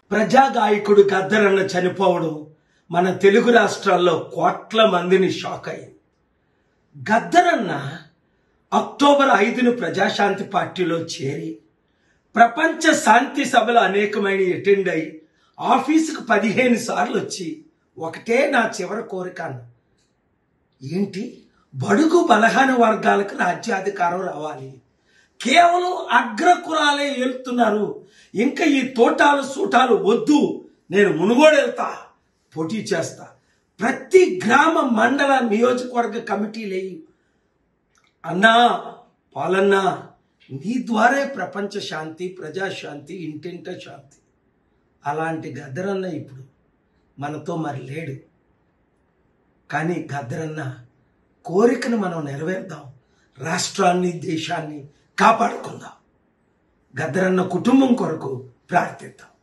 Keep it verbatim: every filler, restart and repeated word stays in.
ప్రజాగాయకుడు గద్దరన్న చనిపోవడం మన తెలుగు రాష్ట్రాల్లో కోట్ల మందిని షాక్ అయింది. గద్దరన్న అక్టోబర్ ఐదును ప్రజాశాంతి పార్టీలో చేరి ప్రపంచ శాంతి సభలు అనేకమైన అటెండ్ అయ్యి ఆఫీసుకు పదిహేను సార్లు వచ్చి ఒకటే నా చివరి కోరిక అన్న, ఏంటి బడుగు బలహీన వర్గాలకు రాజ్యాధికారం రావాలి, కేవలం అగ్రకులాలే ఏలుతున్నారు, ఇంకా ఈ తోటాలు సూటాలు వద్దు, నేను మునుగోడు వెళ్తా, పోటీ చేస్తా, ప్రతి గ్రామ మండల నియోజకవర్గ కమిటీలేయి అన్నా పాలన్నా, నీ ద్వారా ప్రపంచ శాంతి ప్రజాశాంతి ఇంటింట శాంతి. అలాంటి గద్దరన్న ఇప్పుడు మనతో మరి లేడు. కానీ గద్దరన్న కోరికను మనం నెరవేర్దాం, రాష్ట్రాన్ని దేశాన్ని కాపాడుకుందాం, గద్దరన్న కుటుంబం కొరకు ప్రార్థిద్దాం.